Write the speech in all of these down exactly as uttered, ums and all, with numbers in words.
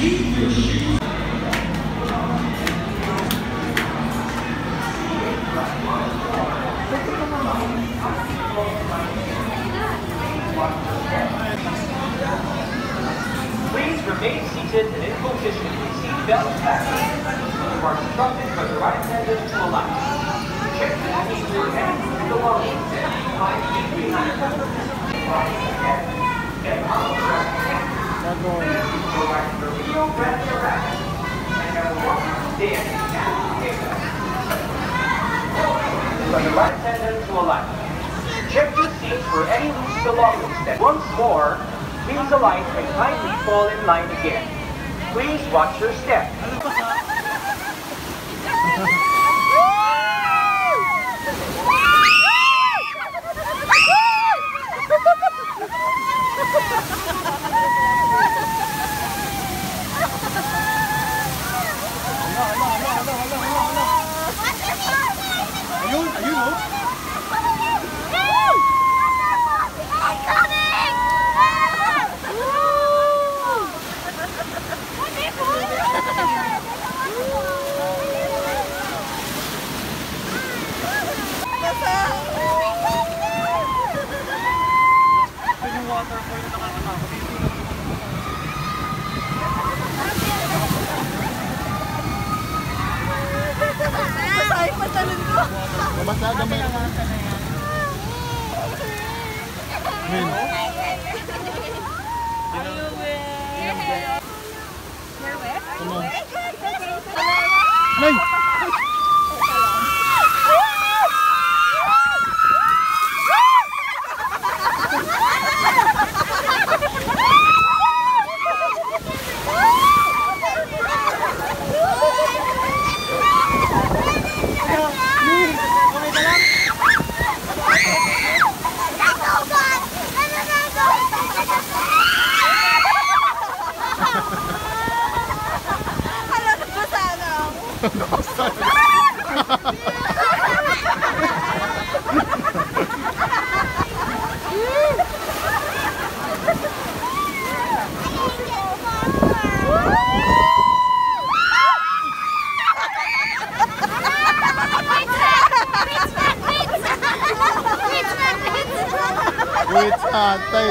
Please remain seated and in position with seat belts fastened. You are instructed by the ride attendant to allow. Check the seat for any belongings and five feet behind. Get on the rest. Go back to the Rio Grande Rapids and have a walk there and pick up. By the ride attendant to allow. Check your seat for any loose belongings that once more. Please alight and kindly fall in line again. Please watch your step. Ayun, ayun oh. Masay pa talon ko. Mabasa gamay. Min. Are you wet? You're wet? Are you wet? Nay! Wait, atay.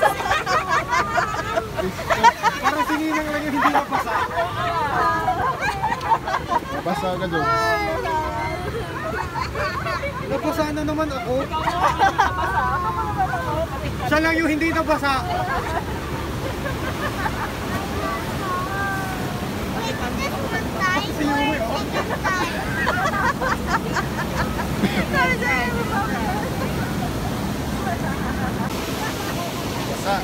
Parang sininang lang yung hindi napasa. Basa ka doon. Napasa na naman ako. Siya lang yung hindi napasa. Si Yui, oh. Basa.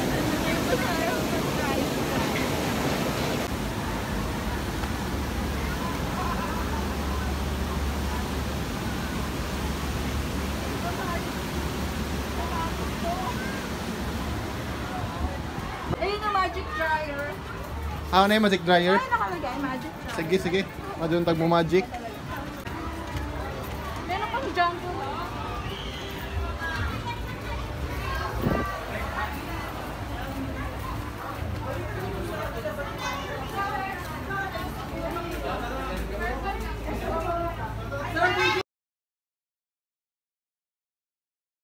Ayun yung magic dryer. Ah, ano yung magic dryer? Ay, nakalagay, magic dryer. Sige, sige. Maduntag mo magic. Meron pang jungle.